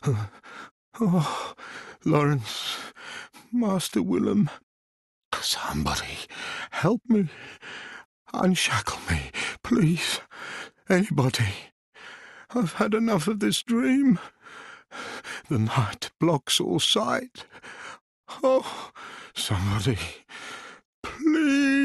Oh, Laurence, Master Willem, somebody help me. Unshackle me, please. Anybody. I've had enough of this dream. The night blocks all sight. Oh, somebody, please.